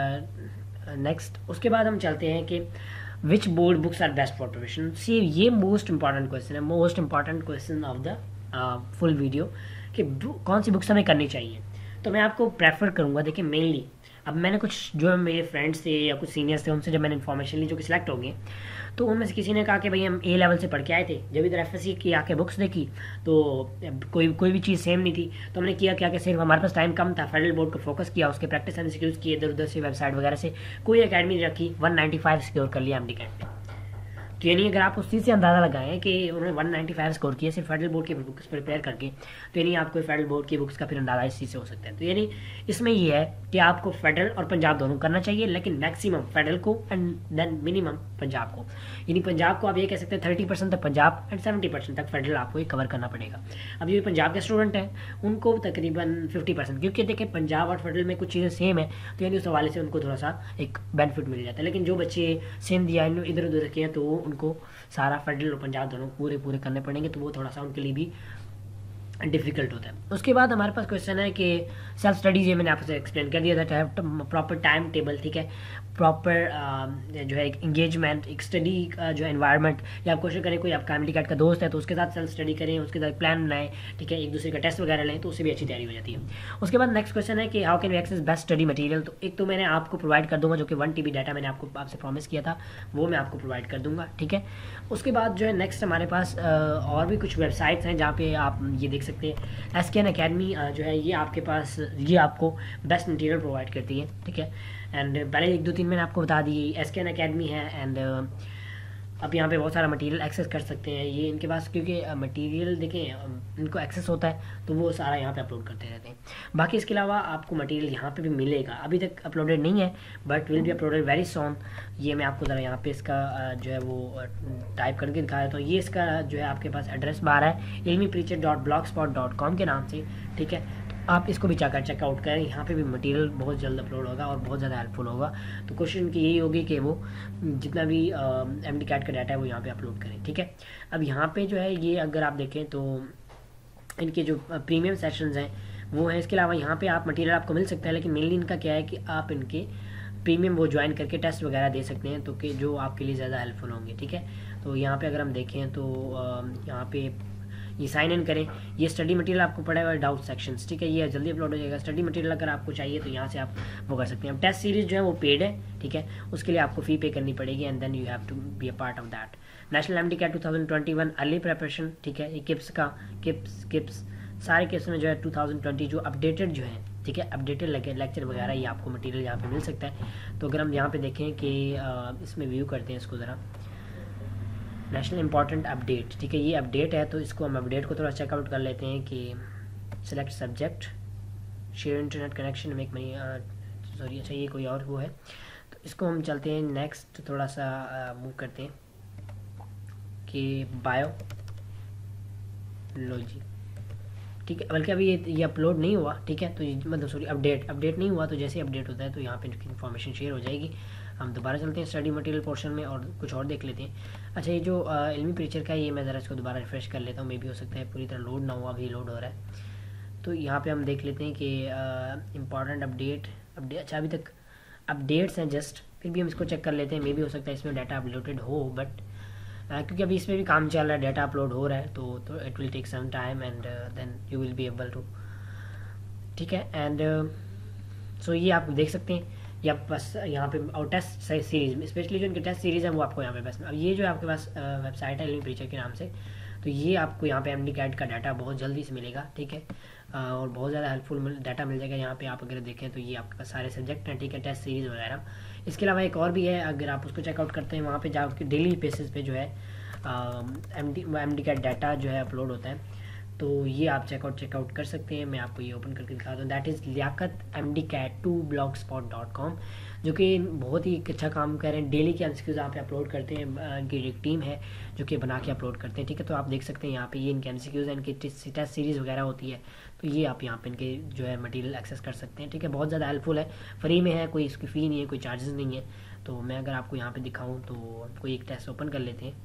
नेक्स्ट uh, उसके बाद हम चलते हैं कि which board books are best for preparation. See ये मोस्ट इंपॉर्टेंट क्वेश्चन है, most important question of the full video कि कौन सी बुक्स हमें करनी चाहिए। तो मैं आपको प्रेफर करूँगा, देखिए मेनली अब मैंने कुछ जो मेरे फ्रेंड्स थे या कुछ सीनियर्स थे उनसे जब मैंने इन्फॉर्मेशन ली जो कि सिलेक्ट हो गए, तो उनमें से किसी ने कहा कि भाई हम ए लेवल से पढ़ के आए थे, जब इधर एफ एस सी की आके बुक्स देखी तो कोई कोई भी चीज़ सेम नहीं थी। तो हमने किया क्या कि सिर्फ हमारे पास टाइम कम था, फेडरल बोर्ड को फोकस किया, उसके प्रैक्टिस एंड सिक्योर्स किए, इधर उधर से वेबसाइट वगैरह से कोई अकेडमी रखी, वन नाइन्टी फाइव सिक्योर कर लिया एम डी कैट पे। तो यानी अगर आप उस चीज़ से अंदाज़ा लगाएं कि उन्होंने वन नाइन्टी फाइव स्कोर किया सिर्फ फेडरल बोर्ड की बुक्स प्रिपेयर करके, तो यानी आपको फेडरल बोर्ड की बुक्स का फिर अंदाज़ा इस चीज़ से हो सकता है। तो यानी इसमें ये है कि आपको फेडरल और पंजाब दोनों करना चाहिए, लेकिन मैक्सिमम फेडरल को एंड देन मिनिमम पंजाब को। यानी पंजाब को आप ये कह सकते हैं थर्टी परसेंट तक पंजाब एंड सेवेंटी परसेंट तक फेडरल आपको ये कवर करना पड़ेगा। अब ये पंजाब के स्टूडेंट हैं उनको तकरीबन फिफ्टी परसेंट, क्योंकि देखिए पंजाब और फेडरल में कुछ चीज़ें सेम है, तो यानी उस हवाले से उनको थोड़ा सा एक बेनिफिट मिल जाता है। लेकिन जो बच्चे सिंध या इधर उधर के हैं तो उनको सारा फेडरल और पंजाब दोनों पूरे पूरे करने पड़ेंगे, तो वो थोड़ा सा उनके लिए भी डिफिकल्ट होता है। उसके बाद हमारे पास क्वेश्चन है कि सेल्फ स्टडीज, ये मैंने आपसे एक्सप्लेन कर दिया था, प्रॉपर टाइम टेबल, ठीक है, प्रॉपर जो है एक इंगेजमेंट, एक स्टडी का जो एनवायरनमेंट, या आप कोशिश करें कोई आपका एमडी कार्ड का दोस्त है तो उसके साथ सेल्फ स्टडी करें, उसके साथ प्लान बनाएं, ठीक है, एक दूसरे का टेस्ट वगैरह लें, तो उससे भी अच्छी तैयारी हो जाती है। उसके बाद नेक्स्ट क्वेश्चन है कि how can we access best study material. तो एक तो मैंने आपको प्रोवाइड कर दूंगा जो कि वन टीबी डाटा मैंने आपको आपसे प्रॉमिस किया था, वो मैं आपको प्रोवाइड कर दूंगा, ठीक है। उसके बाद जो है नेक्स्ट हमारे पास और भी कुछ वेबसाइट्स हैं जहाँ पे आप ये देख सकते हैं। एसकेएन अकेडमी जो है ये आपके पास ये आपको बेस्ट मटेरियल प्रोवाइड करती है, ठीक है। एंड पहले एक दो तीन मैंने आपको बता दी, एसकेएन अकेडमी है, एंड अब यहाँ पे बहुत सारा मटेरियल एक्सेस कर सकते हैं ये इनके पास, क्योंकि मटेरियल देखें इनको एक्सेस होता है तो वो सारा यहाँ पे अपलोड करते रहते हैं। बाकी इसके अलावा आपको मटेरियल यहाँ पे भी मिलेगा, अभी तक अपलोडेड नहीं है but will be uploaded very soon. ये मैं आपको ज़रा यहाँ पे इसका जो है वो टाइप करके दिखाया, तो ये इसका जो है आपके पास एड्रेस बार है Ilmi preacher dot blog spot dot com के नाम से, ठीक है। आप इसको भी जाकर चेकआउट करें, यहाँ पे भी मटेरियल बहुत जल्द अपलोड होगा और बहुत ज़्यादा हेल्पफुल होगा। तो कोशिश इनकी यही होगी कि वो जितना भी एम डी कैट का डाटा है वो यहाँ पे अपलोड करें, ठीक है। अब यहाँ पे जो है ये अगर आप देखें तो इनके जो प्रीमियम सेशंस हैं वो है, इसके अलावा यहाँ पे आप मटेरियल आपको मिल सकता है, लेकिन मेनली इनका क्या है कि आप इनके प्रीमियम वो ज्वाइन करके टेस्ट वगैरह दे सकते हैं, तो कि जो आपके लिए ज़्यादा हेल्पफुल होंगे, ठीक है। तो यहाँ पे अगर हम देखें तो यहाँ पे ये साइन इन करें, ये स्टडी मटेरियल आपको पड़ा हुआ है डाउट सेक्शंस, ठीक है, ये जल्दी अपलोड हो जाएगा। स्टडी मटेरियल अगर आपको चाहिए तो यहाँ से आप वो कर सकते हैं। अब टेस्ट सीरीज जो है वो पेड है, ठीक है, उसके लिए आपको फ़ी पे करनी पड़ेगी and then you have to be a part of that. National M D CAT two thousand twenty one early preparation, ठीक है, ये किप्स का किप्स किप्स सारे किप्स में जो है टू थाउजेंड ट्वेंटी जो अपडेटेड जो है, ठीक है, अपडेटेड लगे लेक्चर वगैरह ये आपको मटेरियल यहाँ पे मिल सकता है। तो अगर हम यहाँ पे देखें कि इसमें व्यू करते हैं इसको ज़रा, नेशनल इंपॉर्टेंट अपडेट, ठीक है, ये अपडेट है, तो इसको हम अपडेट को थोड़ा चेकआउट कर लेते हैं कि select subject, share internet connection, make money, sorry अच्छा ये कोई और वो है, तो इसको हम चलते हैं नेक्स्ट, थोड़ा सा मूव करते हैं कि बायोलॉजी, ठीक है, बल्कि अभी ये ये अपलोड नहीं हुआ, ठीक है, तो मतलब सॉरी अपडेट अपडेट नहीं हुआ, तो जैसे अपडेट होता है तो यहाँ पे इन्फॉर्मेशन शेयर हो जाएगी। हम दोबारा चलते हैं स्टडी मटेरियल पोर्शन में और कुछ और देख लेते हैं। अच्छा ये जो इल्मी प्रीचर का है ये मैं ज़रा इसको दोबारा रिफ्रेश कर लेता हूँ, मे भी हो सकता है पूरी तरह लोड ना हुआ, अभी लोड हो रहा है। तो यहाँ पे हम देख लेते हैं कि इम्पॉर्टेंट अपडेट अपडेट अच्छा अभी तक अपडेट्स हैं जस्ट, फिर भी हम इसको चेक कर लेते हैं, मे भी हो सकता है इसमें डाटा अपलोडेड हो, बट क्योंकि अभी इसमें भी काम चल रहा है, डाटा अपलोड हो रहा है, तो तो it will take some time and then you will be able to, ठीक है। एंड सो ये आप देख सकते हैं या बस यहाँ पे और टेस्ट सीरीज में स्पेशली जो इनके टेस्ट सीरीज़ है वो आपको यहाँ पे बस। अब ये जो आपके पास वेबसाइट है इल्मी प्रीचर के नाम से, तो ये आपको यहाँ पे एमडी कैट का डाटा बहुत जल्दी से मिलेगा, ठीक है, और बहुत ज़्यादा हेल्पफुल डाटा मिल जाएगा। यहाँ पे आप अगर देखें तो ये आपके पास सारे सब्जेक्ट हैं, ठीक है, टेस्ट सीरीज़ वगैरह। इसके अलावा एक और भी है, अगर आप उसको चेकआउट करते हैं वहाँ पर जाकर डेली बेसिस पे जो है M D M D CAT data जो है अपलोड होता है, तो ये आप चेकआउट चेकआउट कर सकते हैं। मैं आपको ये ओपन करके दिखाता हूँ, that is Liaquat M D CAT two blog spot dot com, जो कि बहुत ही अच्छा काम कर रहे हैं। डेली के एमसीक्यूज यहाँ पे अपलोड करते हैं, इनकी एक टीम है जो कि बना के अपलोड करते हैं, ठीक है। तो आप देख सकते हैं यहाँ पे ये इनके एमसीक्यूज हैं, इनकी टेस्ट सीरीज़ वगैरह होती है, तो ये आप यहाँ पे इनके जो है मटेरियल एक्सेस कर सकते हैं, ठीक है। बहुत ज़्यादा हेल्पफुल है, फ्री में है, कोई इसकी फ़ी नहीं है, कोई चार्जेस नहीं है। तो मैं अगर आपको यहाँ पर दिखाऊँ तो कोई एक टेस्ट ओपन कर लेते हैं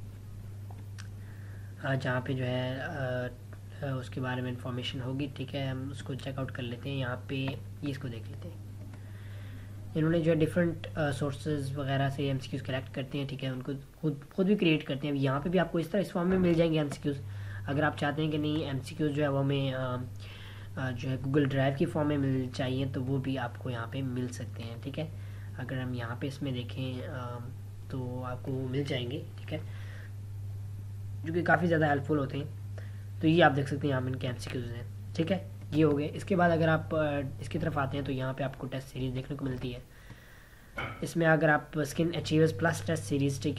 जहाँ पे जो है उसके बारे में इंफॉर्मेशन होगी, ठीक है, हम उसको चेकआउट कर लेते हैं। यहाँ पे ये इसको देख लेते हैं, इन्होंने जो है डिफरेंट सोर्सेज वगैरह से एमसीक्यूज कलेक्ट करते हैं, ठीक है, उनको खुद खुद भी क्रिएट करते हैं। अब यहाँ पे भी आपको इस तरह इस फॉर्म में मिल जाएंगे एमसीक्यूज। अगर आप चाहते हैं कि नहीं एमसीक्यूज जो है वो हमें जो है गूगल ड्राइव की फॉर्म में मिल चाहिए, तो वो भी आपको यहाँ पे मिल सकते हैं, ठीक है। अगर हम यहाँ पे इसमें देखें तो आपको मिल जाएंगे, ठीक है, जो कि काफ़ी ज़्यादा हेल्पफुल होते हैं। तो ये आप देख सकते हैं यहाँ पे इनके एमसीक्यूज हैं, ठीक है, ये हो गए। इसके बाद अगर आप इसकी तरफ आते हैं तो यहाँ पे आपको टेस्ट सीरीज़ देखने को मिलती है। इसमें अगर आप skin achievers plus test series, ठीक है,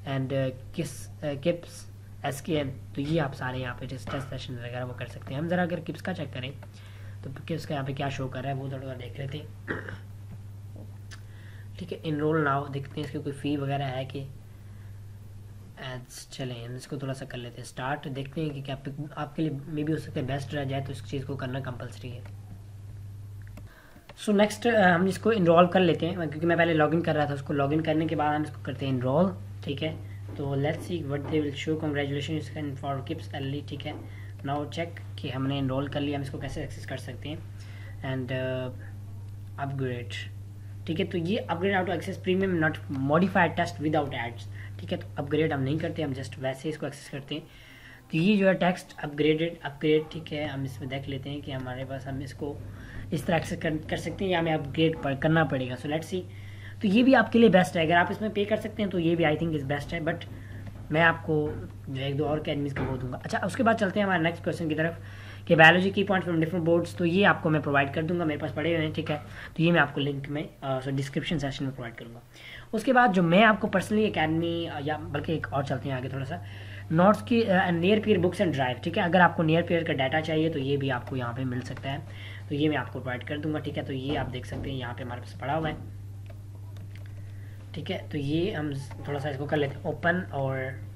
एंड किस किप्स एस के एम, तो ये आप सारे यहाँ पे टेस्ट सेशन वगैरह वो कर सकते हैं। हम ज़रा अगर किप्स का चेक करें तो किप्स का यहाँ पे क्या शो कर रहा है वो थोड़ा देख लेते हैं। ठीक है, इनरोल नाउ देखते हैं इसकी कोई फ़ी वगैरह है कि एड्स। चलें हम इसको थोड़ा सा कर लेते हैं स्टार्ट, देखते हैं कि क्या आपके लिए मे बी हो सकता है बेस्ट रह जाए, तो इस चीज़ को करना कंपलसरी है। सो so नेक्स्ट हम इसको इनरोल कर लेते हैं, क्योंकि मैं पहले लॉगिन कर रहा था, उसको लॉगिन करने के बाद हम इसको करते हैं इनरोल। ठीक है, तो let's see what they will show, congratulation for KIPS L. ठीक है, नाउ चेक कि हमने इनरोल कर लिया, हम इसको कैसे एक्सेस कर सकते हैं। एंड अपग्रेड, ठीक है, तो ये upgrade out access premium not modified test without ads. ठीक है, तो अपग्रेड हम नहीं करते, हम जस्ट वैसे इसको एक्सेस करते हैं। तो ये जो है टेक्स्ट अपग्रेडेड अपग्रेड, ठीक है, हम इसमें देख लेते हैं कि हमारे पास हम इसको इस तरह एक्सेस कर, कर सकते हैं या हमें अपग्रेड पर करना पड़ेगा। सो लेट्स सी, तो ये भी आपके लिए बेस्ट है, अगर आप इसमें पे कर सकते हैं तो ये भी आई थिंक इज बेस्ट है, बट मैं आपको जो एक दो और अकेडमीज़ का वो दूंगा। अच्छा, उसके बाद चलते हैं हमारे नेक्स्ट क्वेश्चन की तरफ कि बायोलॉजी की पॉइंट फ्रॉम डिफरेंट बोर्ड्स, तो ये आपको मैं प्रोवाइड कर दूंगा, मेरे पास पड़े हुए हैं। ठीक है, तो ये मैं आपको लिंक में सो डिस्क्रिप्शन सेशन में प्रोवाइड करूँगा। उसके बाद जो मैं आपको पर्सनली अकेडमी या बल्कि एक और चलते हैं आगे थोड़ा सा, नोट्स की near peer books and drive. ठीक है, अगर आपको नियर पीयर का डाटा चाहिए तो ये भी आपको यहाँ पे मिल सकता है, तो ये मैं आपको प्रोवाइड कर दूंगा। ठीक है, तो ये आप देख सकते हैं यहाँ पे हमारे पास पड़ा हुआ है। ठीक है, तो ये हम थोड़ा सा इसको कर लेते हैं ओपन, और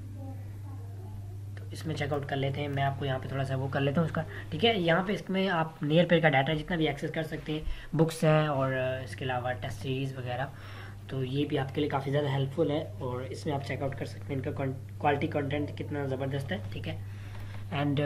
तो इसमें चेकआउट कर लेते हैं। मैं आपको यहाँ पे थोड़ा सा वो कर लेता हूँ उसका। ठीक है, यहाँ पे इसमें आप नियर पेयर का डाटा जितना भी एक्सेस कर सकते हैं, बुक्स हैं और इसके अलावा टेस्ट सीरीज़ वगैरह, तो ये भी आपके लिए काफ़ी ज़्यादा हेल्पफुल है, और इसमें आप चेकआउट कर सकते हैं इनका क्वालिटी कंटेंट कितना ज़बरदस्त है। ठीक है, एंड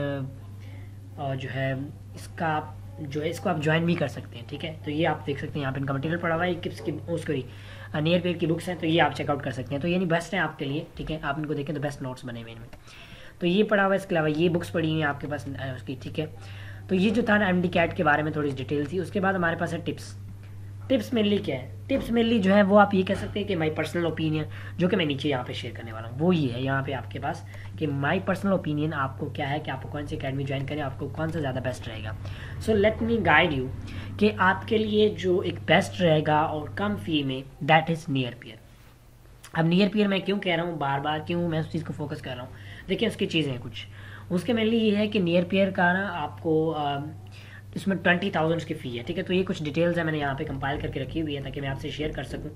जो है इसका आप जो है इसको आप ज्वाइन भी कर सकते हैं। ठीक है, तो ये आप देख सकते हैं यहाँ पे इनका मटेरियल पड़ा हुआ है, किप्स की उसको नियर पेयर की बुक्स हैं, तो ये आप चेकआउट कर सकते हैं, तो ये नहीं बेस्ट है आपके लिए। ठीक है, आप इनको देखें तो बेस्ट नोट्स बने हुए इनमें, तो ये पड़ा हुआ है। इसके अलावा ये बुक्स पड़ी हुई हैं आपके पास उसकी। ठीक है, तो ये जो था ना एम डी कैट के बारे में थोड़ी डिटेल थी। उसके बाद हमारे पास है टिप्स। टिप्स मेनली क्या है, टिप्स मेनली जो है वो आप ये कह सकते हैं कि माई पर्सनल ओपिनियन, जो कि मैं नीचे यहाँ पे शेयर करने वाला हूँ, वो ये है यहाँ पे आपके पास कि माई पर्सनल ओपिनियन आपको क्या है कि आपको कौन सी अकेडमी ज्वाइन करें, आपको कौन सा ज़्यादा बेस्ट रहेगा। So let me guide you कि आपके लिए जो एक बेस्ट रहेगा और कम फी में, दैट इज़ नियर पीयर। अब नियर पीयर मैं क्यों कह रहा हूँ बार बार, क्यों मैं उस चीज़ को फोकस कर रहा हूँ, देखिए उसकी चीज़ें हैं कुछ। उसके मेनली ये है कि नियर पीयर का ना आपको आ, इसमें ट्वेंटी थाउजेंड की फ़ी है। ठीक है, तो ये कुछ डिटेल्स है मैंने यहाँ पे कंपाइल करके रखी हुई है ताकि मैं आपसे शेयर कर सकूँ।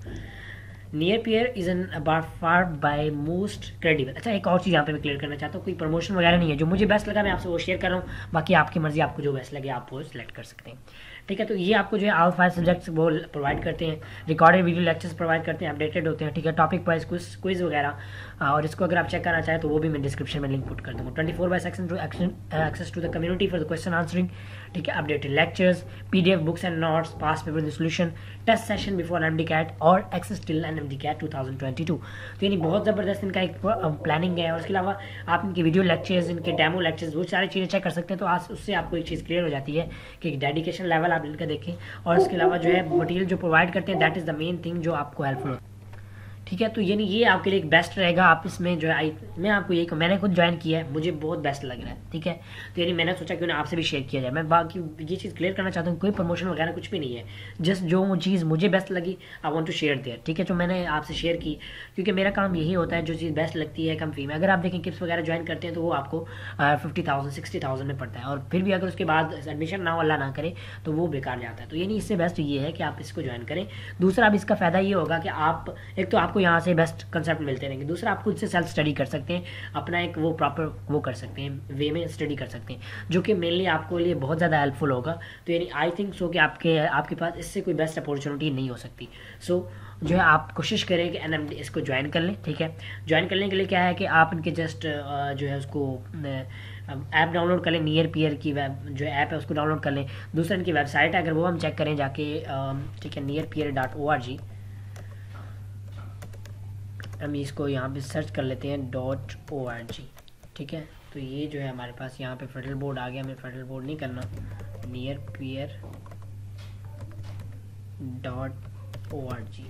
Near peer is an about far by most credible. अच्छा, एक और चीज़ यहाँ पे मैं क्लियर करना चाहता हूँ, कोई प्रमोशन वगैरह नहीं है, जो मुझे बेस्ट लगा मैं आपसे वो शेयर कर रहा हूँ, बाकी आपकी मर्जी, आपको जो बेस्ट लगे आप वो सिलेक्ट कर सकते हैं। ठीक है, तो ये आपको जो है ऑल फाइव सब्जेक्ट्स वो प्रोवाइड करते हैं, रिकॉर्डेड वीडियो लेक्चर्स प्रोवाइड करते हैं, अपडेटेड होते हैं। ठीक है, टॉपिक वाइज क्विज क्विज वगैरह, और इसको अगर आप चेक करना चाहें तो वो भी मैं डिस्क्रिप्शन में लिंक पुट कर दूँगा। Twenty four by section to access to the community for the question answering. ठीक है, updated lectures, PDF books and notes, past paper solution, test session before M D CAT और access till an M D CAT two thousand twenty two. तो यानी बहुत ज़बरदस्त इनका एक प्लानिंग है, और इसके अलावा आप इनके वीडियो लेक्चर्स, इनके डेमो लेक्चर्स, वो सारी चीज़ें चेक कर सकते हैं। तो आज उससे आपको एक चीज़ क्लियर हो जाती है कि डेडिकेशन लेवल आप इनका देखें, और इसके अलावा जो है मटेरियल जो प्रोवाइड करते हैं, that is the main thing जो आपको हेल्पफुल होता है। ठीक है, तो यानी ये आपके लिए एक बेस्ट रहेगा। आप इसमें जो है आई मैं आपको ये मैंने खुद ज्वाइन किया है, मुझे बहुत बेस्ट लग रहा है। ठीक है, तो यानी मैंने सोचा क्यों ना आपसे भी शेयर किया जाए। मैं बाकी ये चीज़ क्लियर करना चाहता हूँ, कोई प्रमोशन वगैरह कुछ भी नहीं है, जस्ट जो चीज़ मुझे बेस्ट लगी I want to share there. ठीक है, जो मैंने आपसे शेयर की, क्योंकि मेरा काम यही होता है, जो चीज़ बेस्ट लगती है कम फी में। अगर आप देखें किप्स वगैरह ज्वाइन करते हैं तो वो आपको फिफ्टी थाउजेंड सिक्सटी थाउजेंड में पड़ता है, और फिर भी अगर उसके बाद एडमिशन ना अल्लाह ना करे तो वो बेकार जाता है। तो यानी इससे बेस्ट ये है कि आप इसको ज्वाइन करें। दूसरा, अब इसका फ़ायदा ये होगा कि आप एक तो आपको यहाँ से बेस्ट कंसेप्ट मिलते रहेंगे, दूसरा आप खुद से सेल्फ स्टडी कर सकते हैं, अपना एक वो प्रॉपर वो कर सकते हैं, वे में स्टडी कर सकते हैं, जो कि मेनली आपको लिए बहुत ज़्यादा हेल्पफुल होगा। तो यानी आई थिंक सो कि आपके आपके पास इससे कोई बेस्ट अपॉर्चुनिटी नहीं हो सकती। सो so, जो है आप कोशिश करें कि एन एम डी इसको ज्वाइन कर लें। ठीक है, ज्वाइन करने के लिए क्या है कि आप इनके जस्ट जो है उसको ऐप डाउनलोड कर लें, नियर पीयर की वेब जो ऐप है उसको डाउनलोड कर लें। दूसरा इनकी वेबसाइट है, अगर वो हम चेक करें जाके, ठीक है, near peer dot O R G, हम इसको यहाँ पे सर्च कर लेते हैं डॉट ओ आर जी। ठीक है, तो ये जो है हमारे पास यहाँ पे फेडरल बोर्ड आ गया, हमें फेडरल बोर्ड नहीं करना, near peer dot O R G.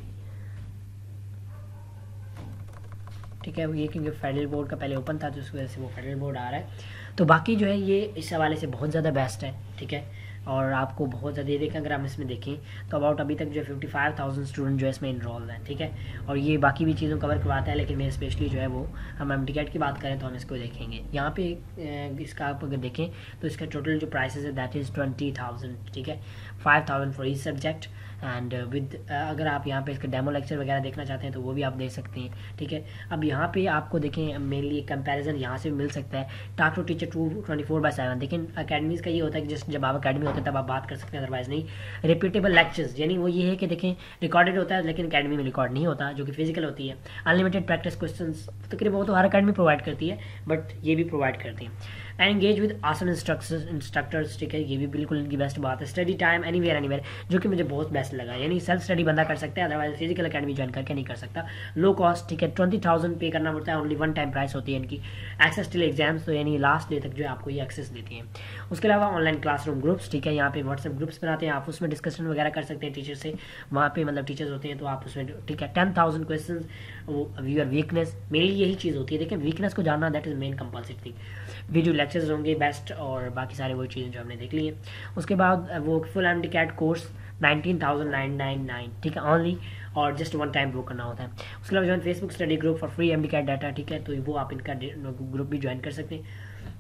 ठीक है, ये क्योंकि फेडरल बोर्ड का पहले ओपन था तो उस वजह से वो फेडरल बोर्ड आ रहा है। तो बाकी जो है ये इस हवाले से बहुत ज़्यादा बेस्ट है। ठीक है, और आपको बहुत ज़्यादा ये देखें, अगर हम इसमें देखें तो अबाउट अभी तक जो है फिफ्टी फाइव थाउजेंड स्टूडेंट जो है इसमें इनरोल हैं, ठीक है। और ये बाकी भी चीज़ों कवर करवाता है, लेकिन मैं स्पेशली जो है वो हम एम टी कैट की बात करें तो हम इसको देखेंगे। यहाँ पे इसका आप अगर देखें तो इसका टोटल जो प्राइसेस है दैट इज़ ट्वेंटी थाउजेंड, ठीक है, five thousand for each subject and with अगर आप यहाँ पे इसके डेमो लेक्चर वगैरह देखना चाहते हैं तो वो भी आप देख सकते हैं, ठीक है। अब यहाँ पे आपको देखें मेनली कंपैरिजन यहाँ से भी मिल सकता है, talk to teacher to twenty four by seven. लेकिन अकेडमीज़ का ये होता है कि जस्ट जब आप अकेडमी होते हैं तब आप बात कर सकते हैं, अदरवाइज नहीं। रिपीटेबल लेक्चर्स यानी वो ये है कि देखें रिकॉर्डेड होता है लेकिन अकेडमी में रिकॉर्ड नहीं होता, जो कि फिजिकल होती है। अनलिमिटेड प्रैक्टिस क्वेश्चन तकरीबन वो तो हर अकेडमी प्रोवाइड करती है, बट ये भी प्रोवाइड करती है। And engage with awesome instructors instructors ठीक है, ये भी बिल्कुल इनकी बेस्ट बात है। स्टडी टाइम एनीवेयर एनीवेयर, जो कि मुझे बहुत बेस्ट लगा, यानी सेल्फ स्टडी बंदा कर सकता है, अदरवाइज फिजिकल अकेडमी ज्वाइन करके नहीं कर सकता। लो कॉस्ट, ठीक है, ट्वेंटी थाउजेंड पे करना पड़ता है, ओनली वन टाइम प्राइस होती है इनकी। एक्सेस टिल एग्जाम्स, तो यानी लास्ट डे तक जो है आपको ये एक्सेस देती है। उसके अलावा ऑनलाइन क्लासरूम ग्रुप्स, ठीक है, यहाँ पे व्हाट्सएप ग्रुप्स बनाते हैं, आप उसमें डिस्कशन वगैरह कर सकते हैं टीचर से, वहाँ पे मतलब टीचर्स होते हैं तो आप उसमें, ठीक है। Ten thousand question, your weakness, mainly यही चीज़ होती है, देखिए वीकनेस को जानना that is main compulsory thing. Video lectures होंगे बेस्ट और बाकी सारे वो चीज़ें जो हमने देख ली हैं। उसके बाद वो full M D CAT course nineteen thousand nine nine nine, ठीक है, ऑनली, और जस्ट वन टाइम वो करना होता है। उसके अलावा जो है Facebook study group for free M D CAT data, ठीक है, तो वो आप इनका ग्रुप भी ज्वाइन कर सकते हैं।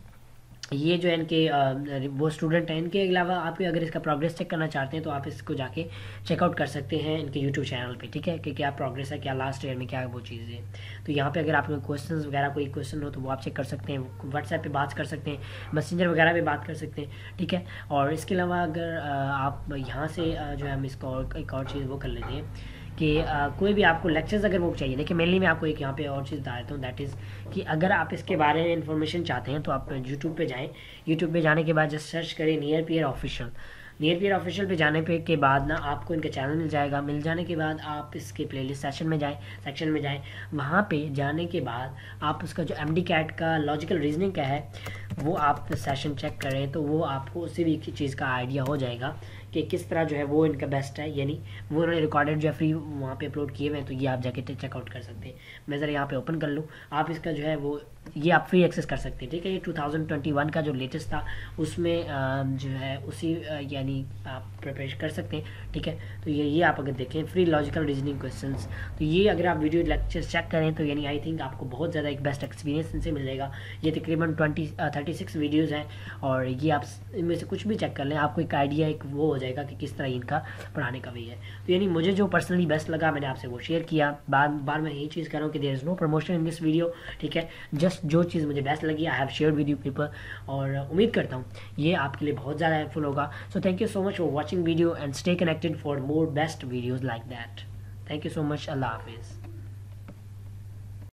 ये जो है इनके वो स्टूडेंट हैं, इनके अलावा आप अगर इसका प्रोग्रेस चेक करना चाहते हैं तो आप इसको जाके चेकआउट कर सकते हैं इनके यूट्यूब चैनल पे, ठीक है, कि क्या प्रोग्रेस है, क्या लास्ट ईयर में क्या वो चीज़ है। तो यहाँ पे अगर आपको क्वेश्चंस वगैरह कोई क्वेश्चन हो तो वो आप चेक कर सकते हैं, व्हाट्सएप पे बात कर सकते हैं, मैसेंजर वगैरह पे बात कर सकते हैं, ठीक है। और इसके अलावा अगर आप यहाँ से जो है हम इसको एक और चीज़ वो कर लेते हैं कि आ, कोई भी आपको लेक्चर्स अगर वो चाहिए, देखिए मेनली मैं आपको एक यहाँ पे और चीज़ बता देता हूँ, दैट इज़ कि अगर आप इसके बारे में इन्फॉर्मेशन चाहते हैं तो आप यूट्यूब पे जाएं। यूट्यूब पे जाने के बाद जस्ट सर्च करें near peer official. Near peer official पे जाने पे के बाद ना आपको इनका चैनल मिल जाएगा। मिल जाने के बाद आप इसके प्लेलिस्ट सेक्शन में जाएं सेक्शन में जाएं वहाँ पे जाने के बाद आप उसका जो एम डी कैट का लॉजिकल रीजनिंग का है वो आप सेशन चेक करें तो वो आपको उसी भी चीज़ का आइडिया हो जाएगा कि किस तरह जो है वो इनका बेस्ट है। यानी वो उन्होंने रिकॉर्डेड जो है फ्री वहाँ पे अपलोड किए हुए हैं, तो ये आप जाके चेकआउट कर सकते हैं। मैं ज़रा यहाँ पे ओपन कर लूँ, आप इसका जो है वो ये आप फ्री एक्सेस कर सकते हैं, ठीक है। ये टू थाउजेंड ट्वेंटी वन का जो लेटेस्ट था उसमें जो है उसी यानी आप प्रिपेयर कर सकते हैं, ठीक है। तो ये ये आप अगर देखें फ्री लॉजिकल रीजनिंग क्वेश्चंस, तो ये अगर आप वीडियो लेक्चर्स चेक करें तो यानी आई थिंक आपको बहुत ज़्यादा एक बेस्ट एक्सपीरियंस इनसे मिल जाएगा। ये तकरीबन ट्वेंटी थर्टी सिक्स वीडियोज़ हैं और ये आप इनमें से कुछ भी चेक कर लें, आपको एक आइडिया एक वो हो जाएगा कि किस तरह इनका पढ़ाने का वे है। तो यानी मुझे जो पर्सनली बेस्ट लगा मैंने आपसे वो शेयर किया। बार बार मैं यही चीज़ कर रहा हूँ कि there is no promotion in this video, ठीक है। जस्ट जो चीज़ मुझे बेस्ट लगी I have shared with you people, और उम्मीद करता हूँ ये आपके लिए बहुत ज़्यादा हेल्पफुल होगा। So thank you so much for watching video and stay connected for more best videos like that. Thank you so much. अल्लाह हाफिज़।